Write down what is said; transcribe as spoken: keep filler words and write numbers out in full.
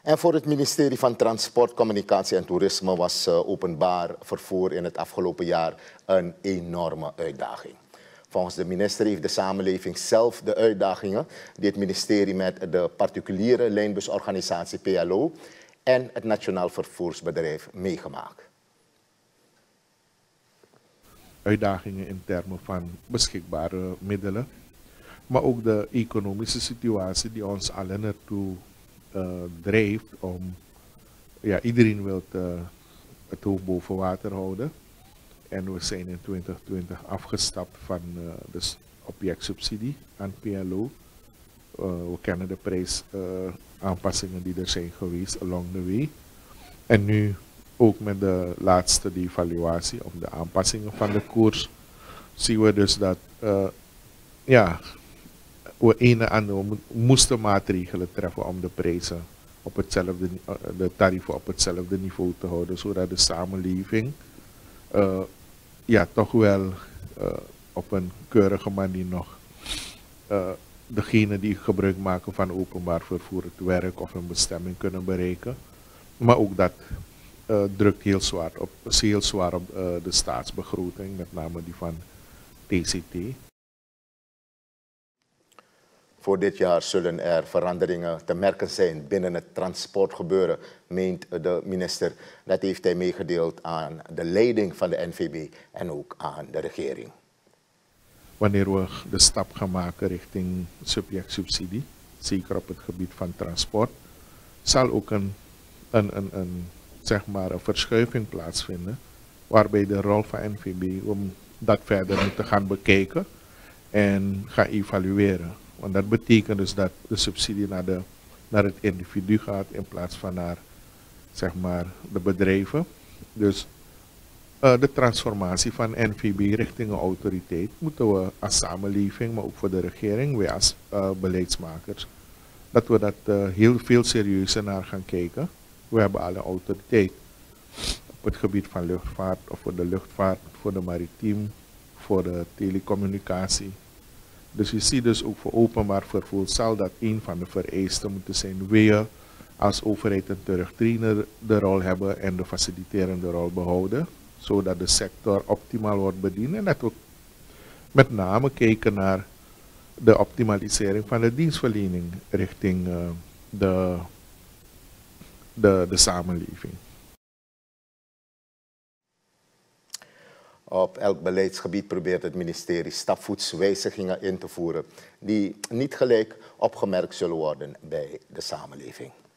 En voor het ministerie van Transport, Communicatie en Toerisme was uh, openbaar vervoer in het afgelopen jaar een enorme uitdaging. Volgens de minister heeft de samenleving zelf de uitdagingen die het ministerie met de particuliere lijnbusorganisatie P L O en het Nationaal Vervoersbedrijf meegemaakt. Uitdagingen in termen van beschikbare middelen, maar ook de economische situatie die ons allen ertoe uh, drijft om, ja, iedereen wil uh, het hoofd boven water houden. En we zijn in twintig twintig afgestapt van uh, de objectsubsidie aan P L O. Uh, we kennen de prijsaanpassingen uh, die er zijn geweest along the way. En nu ook met de laatste evaluatie of de aanpassingen van de koers zien we dus dat uh, ja, we een en ander moesten maatregelen treffen om de prijzen op hetzelfde, uh, de tarieven op hetzelfde niveau te houden, zodat de samenleving uh, ja, toch wel uh, op een keurige manier nog uh, degene die gebruik maken van openbaar vervoer het werk of een bestemming kunnen bereiken. Maar ook dat uh, drukt heel zwaar op, heel zwaar op uh, de staatsbegroting, met name die van T C T. Voor dit jaar zullen er veranderingen te merken zijn binnen het transportgebeuren, meent de minister. Dat heeft hij meegedeeld aan de leiding van de N V B en ook aan de regering. Wanneer we de stap gaan maken richting subjectsubsidie, zeker op het gebied van transport, zal ook een, een, een, een, zeg maar een verschuiving plaatsvinden, waarbij de rol van N V B om dat verder moeten gaan bekijken en gaan evalueren. Want dat betekent dus dat de subsidie naar, de, naar het individu gaat in plaats van naar, zeg maar, de bedrijven. Dus uh, de transformatie van N V B richting een autoriteit moeten we als samenleving, maar ook voor de regering, wij als uh, beleidsmakers, dat we dat uh, heel veel serieuzer naar gaan kijken. We hebben al een autoriteit op het gebied van luchtvaart, of voor de luchtvaart, voor de maritiem, voor de telecommunicatie. Dus je ziet dus ook voor openbaar vervoer zal dat een van de vereisten moeten zijn. Wij als overheid een terugtrainer de rol hebben en de faciliterende rol behouden. Zodat de sector optimaal wordt bediend en dat we met name kijken naar de optimalisering van de dienstverlening richting uh, de, de, de samenleving. Op elk beleidsgebied probeert het ministerie stapvoets wijzigingen in te voeren die niet gelijk opgemerkt zullen worden bij de samenleving.